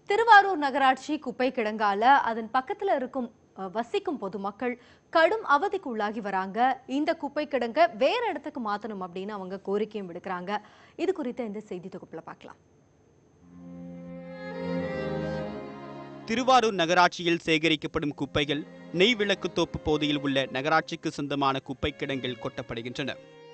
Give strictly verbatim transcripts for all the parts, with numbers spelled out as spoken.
திருவாரூர் நகராட்சி குப்பை கிடங்கால அதன் பக்கத்துல இருக்கும் வசிக்கும் பொதுமக்கள் கடும் அவதிக்கு உள்ளாகி வராங்க. இந்த குப்பை கிடங்க வேற இடத்துக்கு மாத்தணும் அப்படின்னு அவங்க கோரிக்கையும் விடுக்கிறாங்க. இது குறித்த இந்த செய்தி தொகுப்புல பார்க்கலாம். திருவாரூர் நகராட்சியில் சேகரிக்கப்படும் குப்பைகள் நெய்விளக்குத்தோப்பு பகுதியில் உள்ள நகராட்சிக்கு சொந்தமான குப்பை கிடங்கில் கொட்டப்படுகின்றன.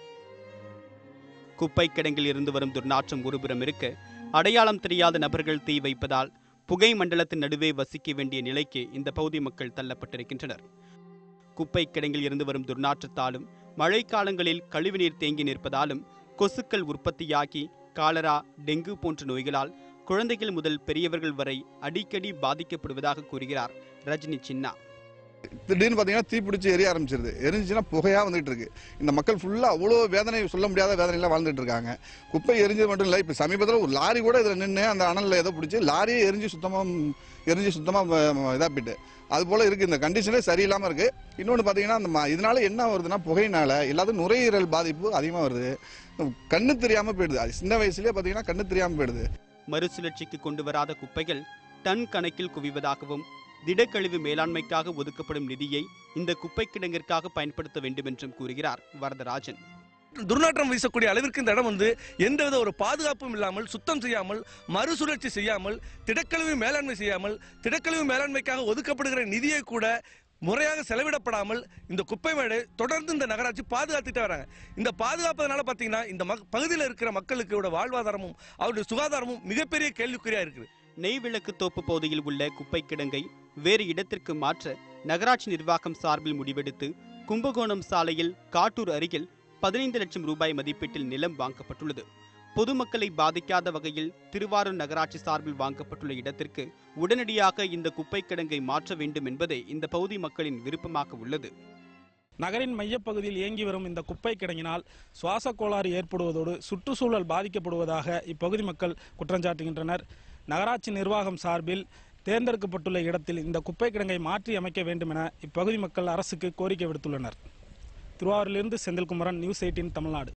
குப்பை கிடங்கில் இருந்து வரும் துர்நாற்றம் ஒருபுறம் இருக்க, அடையாளம் தெரியாத நபர்கள் தீ வைப்பதால் புகை மண்டலத்தின் நடுவே வசிக்க வேண்டிய நிலைக்கு இந்த பகுதி மக்கள் தள்ளப்பட்டிருக்கின்றனர். குப்பை கிடங்கில் இருந்து வரும் துர்நாற்றத்தாலும் மழைக்காலங்களில் கழிவுநீர் தேங்கி நிற்பதாலும் கொசுக்கள் உற்பத்தியாகி காலரா, டெங்கு போன்ற நோய்களால் குழந்தைகள் முதல் பெரியவர்கள் வரை அடிக்கடி பாதிக்கப்படுவதாக கூறுகிறார் ரஜினி சின்னா. திடீர்னு பார்த்தீங்கன்னா தீ பிடிச்சி எரிய ஆரம்பிச்சிருது. எரிஞ்சுன்னா புகையாக வந்துட்டு இருக்கு. இந்த மக்கள் ஃபுல்லாக அவ்வளோ வேதனை, சொல்ல முடியாத வேதனையில் வாழ்ந்துட்டு இருக்காங்க. குப்பை எரிஞ்சது மட்டும் இல்லை, இப்போ சமீபத்தில் ஒரு லாரி கூட இதில் நின்று அந்த அனலில் ஏதோ பிடிச்சி லாரியே எரிஞ்சு சுத்தமாக எரிஞ்சு சுத்தமாக இதாக போயிட்டு அது போல் இருக்குது. இந்த கண்டிஷனே சரியில்லாமல் இருக்குது. இன்னொன்று பார்த்தீங்கன்னா அந்த இதனால என்ன வருதுன்னா, புகையினால எல்லாத்துக்கும் நுரையீரல் பாதிப்பு அதிகமாக வருது. கண்ணு தெரியாமல் போயிடுது. அது சின்ன வயசுலேயே பார்த்தீங்கன்னா கண்ணு தெரியாமல் போயிடுது. மறுசுழற்சிக்கு கொண்டு வராத குப்பைகள் டன் கணக்கில் குவிவதாகவும், திடக்கழிவு மேலாண்மைக்காக ஒதுக்கப்படும் நிதியை இந்த குப்பை கிடங்கிற்காக பயன்படுத்த வேண்டும் என்றும் கூறுகிறார் வரதராஜன். துர்நாற்றம் வீசக்கூடிய அளவிற்கு இந்த இடம் வந்து எந்தவித ஒரு பாதுகாப்பும் இல்லாமல், சுத்தம் செய்யாமல், மறுசுழற்சி செய்யாமல், திடக்கழிவு மேலாண்மை செய்யாமல், திடக்கழிவு மேலாண்மைக்காக ஒதுக்கப்படுகிற நிதியை கூட முறையாக செலவிடப்படாமல் இந்த குப்பை மேடை தொடர்ந்து இந்த நகராட்சி பாதுகாத்துட்டு வராங்க. இந்த பாதுகாப்பதனால பார்த்தீங்கன்னா இந்த பகுதியில் இருக்கிற மக்களுக்கு வாழ்வாதாரமும் அவருடைய சுகாதாரமும் மிகப்பெரிய கேள்விக்குறியா இருக்குது. நெய்விளக்குத்தோப்பு பகுதியில் உள்ள குப்பை கிடங்கை வேறு இடத்திற்கு மாற்ற நகராட்சி நிர்வாகம் சார்பில் முடிவெடுத்து கும்பகோணம் சாலையில் காட்டூர் அருகில் பதினைந்து லட்சம் ரூபாய் மதிப்பீட்டில் நிலம் வாங்கப்பட்டுள்ளது. பொதுமக்களை பாதிக்காத வகையில் திருவாரூர் நகராட்சி சார்பில் வாங்கப்பட்டுள்ள இடத்திற்கு உடனடியாக இந்த குப்பை கிடங்கை மாற்ற வேண்டும் என்பதே இந்த பகுதி மக்களின் விருப்பமாக உள்ளது. நகரின் மையப்பகுதியில் இயங்கி வரும் இந்த குப்பை கிடங்கினால் சுவாச கோளாறு ஏற்படுவதோடு சுற்றுச்சூழல் பாதிக்கப்படுவதாக இப்பகுதி மக்கள் குற்றஞ்சாட்டுகின்றனர். நகராட்சி நிர்வாகம் சார்பில் தேர்ந்தெடுக்கப்பட்டுள்ள இடத்தில் இந்த குப்பை கிடங்கை மாற்றி அமைக்க வேண்டும் என இப்பகுதி மக்கள் அரசுக்கு கோரிக்கை விடுத்துள்ளனர். திருவாரூரிலிருந்து செந்தில்குமரன், நியூஸ் எயிட்டீன் தமிழ்நாடு.